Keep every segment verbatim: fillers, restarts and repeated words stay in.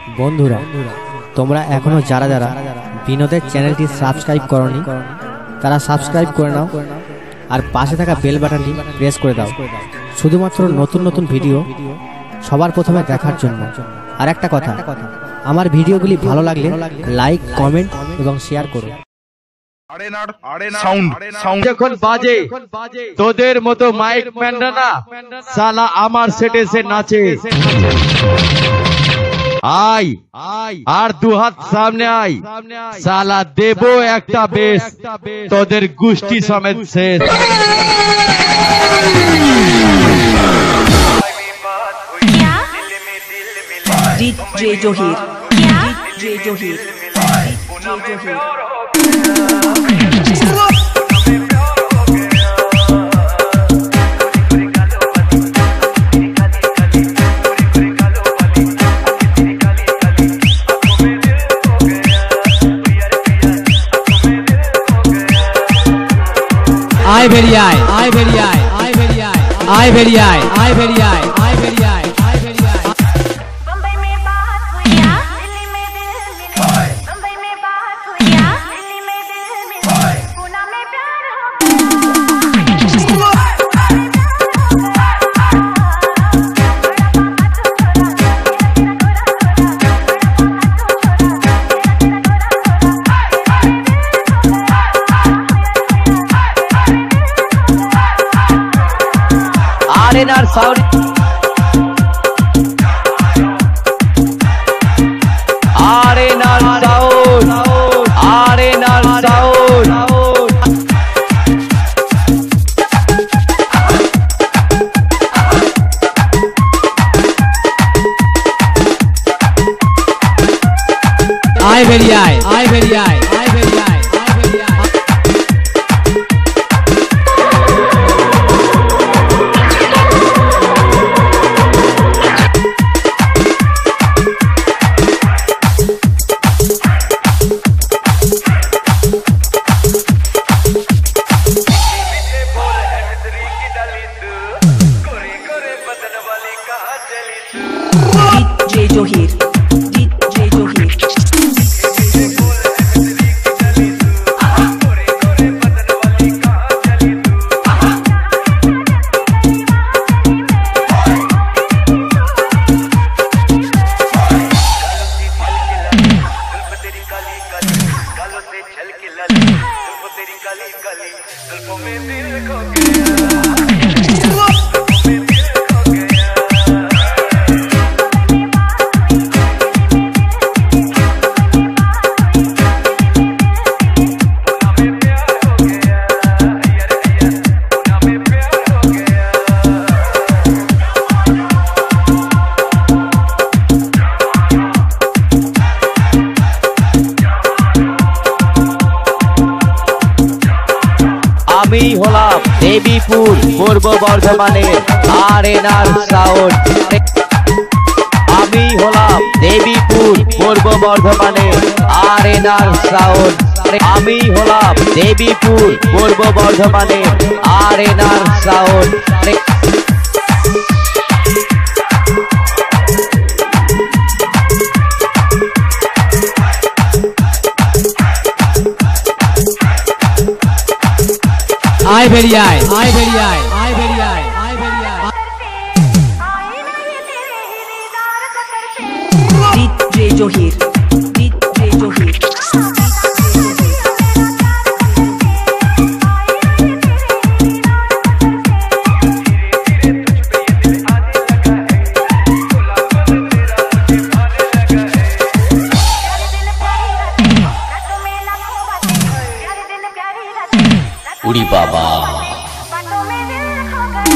বন্ধুরা তোমরা এখনো যারা যারা বিনোদের চ্যানেলটি সাবস্ক্রাইব করনি তারা সাবস্ক্রাইব করে নাও আর পাশে থাকা বেল বাটনটি প্রেস করে দাও শুধুমাত্র নতুন নতুন ভিডিও সবার প্রথমে দেখার জন্য। আর একটা কথা, আমার ভিডিওগুলি ভালো লাগলে লাইক কমেন্ট এবং শেয়ার করো। যখন বাজে তোদের মতো মাইক ম্যানরা না সালা আমার সেটে এসে নাচে। আয় আর দু হাত সামনে আয়, সালা দেবো একটা বেশ, তোদের গোষ্ঠী সমেত শেষ। DJ Johir DJ Johir DJ Johir आय भेरी आय आय भेरी आय आय भेरी आय आय भेरी आय आय भेरी आय आय भेरी आय आय भेरी आय। बम्बई में बात हुई, दिल्ली में दिल मिले। बम्बई में बात हुई, दिल्ली में दिल मिले। पूना में प्यार আরেনার সাউন্ড আরেনার সাউন্ড আরেনার সাউন্ড आय भेरी आय आय भेरी आय आय भेरी आय आय भेरी आय। डीजे जोहिर डीजे जोहिर আমি হলাম দেবীপুর পূর্ব বর্ধমানের আরেনার সাউন্ড। আমি হলাম দেবীপুর পূর্ব বর্ধমানের আরেনার সাউন্ড। আমি হলাম দেবীপুর পূর্ব বর্ধমানের আরেনার সাউন্ড। आय भेरी आय आय भेरी आय आय भेरी आय आय भेरी आय। डीजे जोहिर डीजे जोहिर उड़ी बाबा बातों में दिल खो गया।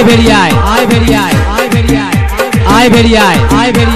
भेड़िया आए भेड़िया आए भेड़िया आए भेड़िया आए भेड़िया